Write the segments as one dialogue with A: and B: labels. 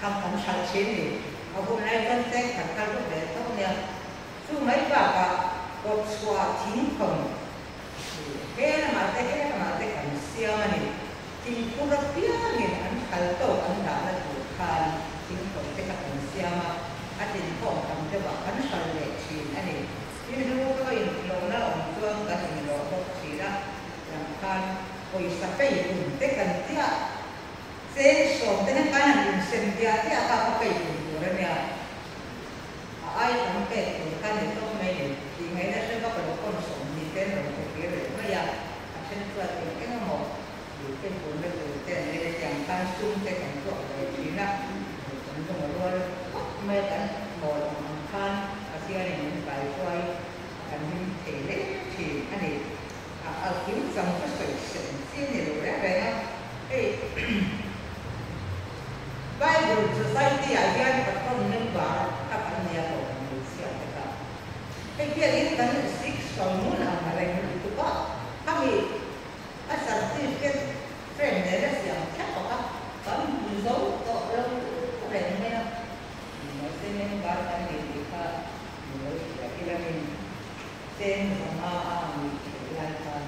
A: thằng thằng sản chế này hôm nay con sẽ thằng thằng lúc đấy thôi nha chú mấy bà cả cột xóa chính không cái mà cái cảnh xưa này thì cũng rất tiếc nghìn anh khởi tổ anh đã là chủ khan chính không cái cảnh xưa mà anh chính không làm cho bà anh phải lệ chi anh này nhưng lúc đó in lâu nó ông phương cái gì đó có chỉ là làm khan hồi sáng cái gì cũng cái cảnh tiếc sẽ sống thế này cái này xem tiếc tiếc apa cái gì cũng rồi nè ai cũng cái cái này không mấy thì mấy nó sẽ có một con sống như thế rồi cái rồi bây giờ trên cơ thể cái nó một cái cuốn nó từ cái này chẳng tan sung cái cảnh của cái chỉ là cũng không có luôn mấy cái một khan ở kia này mình phải quay mình thể đấy thì anh ấy ở kiếm dòng cái sự sinh thiên này rồi đấy không cái Bible Society again but không nên bảo các anh nhà của mình sẽ cái kia ini kan six somun amalan itu pak kami asal tiket friend ada siang siapa pak kami jauh tak orang friend mana masih ni bahkan di kita kira ni sen sama lakukan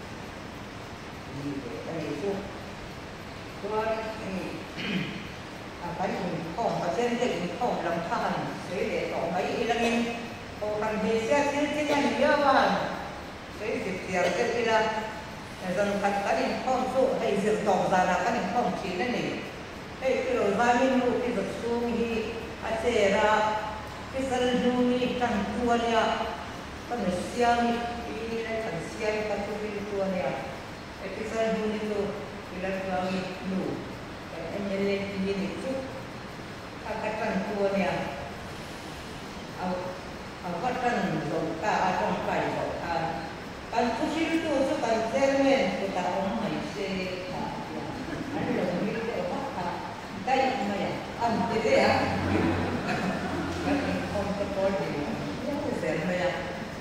A: ini itu tuan ini apa ini kong pasien ini kong dalam tahan saya tak mai lagi orang Malaysia sini kan dia kan, saya setiap kali dân thật các định không số hay diệt tổng ra là các định không chỉ là này hay cái rồi vài minuto cái vật xuống đi sẽ ra cái sân du đi trăng tua nha cái này xiang đi này thằng xiang cái tua nha cái sân du đi tu cái là cái nụ anh nhìn lên nhìn chút cái trăng tua nha phát triển rồi cả trong phải rồi anh cũng chỉ biết tôi cho bạn xem men của ta ông này sẽ anh là người để phát đây mà anh thế đấy à anh không có coi gì nhớ xem mà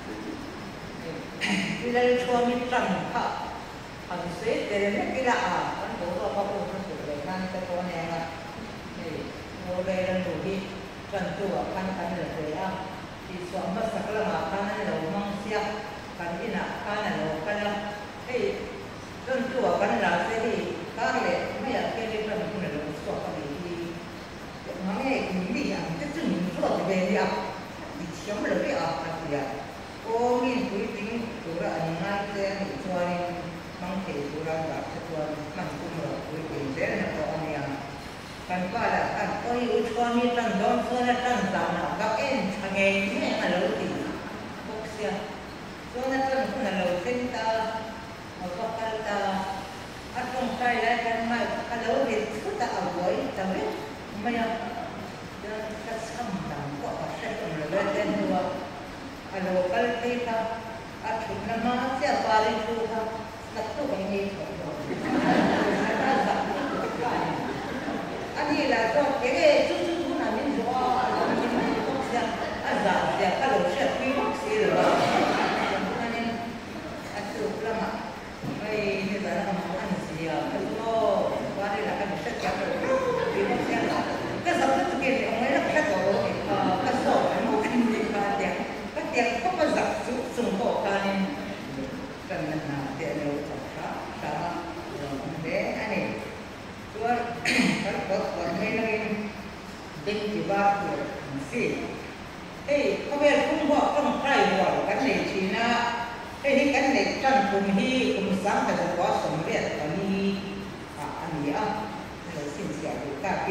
A: cái này cho mình trăng cả anh sẽ để cái là anh bố tôi có một cái sự để ngăn cái con này là ngồi đây là đủ đi trăng tua khăn khăn là thế à thì soal masalah makanan lalu manusia kan ina kanan lalu kanan tentu akan rasa di kale maya kele kan pun lalu soal kali di mana ini yang itu minta di dia di siapa lagi apa dia oh ini puiting tura anai saya soal mangke tura tak soal mangkumur puiting saya nak soal yang kan pada kan oi suami tan don suara tan sana các em ngày mẹ mà lâu thì bốc xia suara tan cũng là lâu sinh ta ở các căn ta ở trong tay lại kan mai cái lâu thì cứ ta ở cuối ta biết bây giờ cái sắm đằng của các sẽ còn là lên đua ở lâu cái ta ở chúng nó mà sẽ vào đi tu ha đặt tu cái gì anh là cho cái chút chút là mình rõ giả giả các lỗ sẽ quy mắc gì rồi nên anh tự làm ạ bây giờ là không ăn gì à cái đó qua đây là cái một sách chặt rồi quy mắc xe là cái dòng rất kia thì ông ấy là sách của cái sổ cái mẫu kinh gì và các tiền không có giặc dùng cổ ta nên cần là tiền đều thật khá để anh này tôi các còn hay là định chỉ ba tuổi gì không biết không bỏ trong tay bỏ cái này chỉ là cái này chân cùng hi cùng sáng phải có sống đẹp và đi anh nhỉ rồi xin chào cả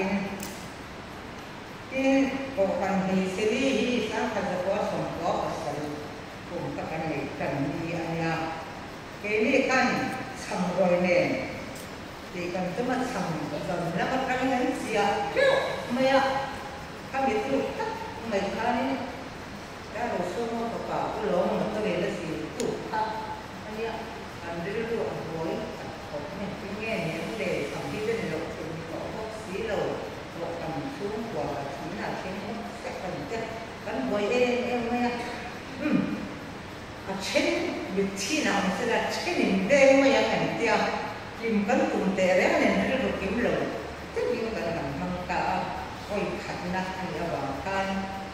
A: cái bộ phận hi xử lý hi sáng phải có sống có sống cùng các này cần đi anh nhỉ cái này kan xong rồi nè thì cần cái mặt sòng dần nó bắt cái này xìa mày các biệt thự mày cái này cái đồ số nó có cả cái lỗ mà cái này là gì tụ ta anh nhá anh đưa đồ muối học này cái nghe nhé để phòng khi bên này thì có bốc xí rồi bộ cầm xuống của chính là cái sẽ cần cái cán muối em mày trên vị trí nào sẽ là trên đỉnh đen mày cảnh tiêu tìm cấn cùng tè đấy nên nó được kiếm lời tất nhiên là làm măng cả ขัดนักอันยาวกัน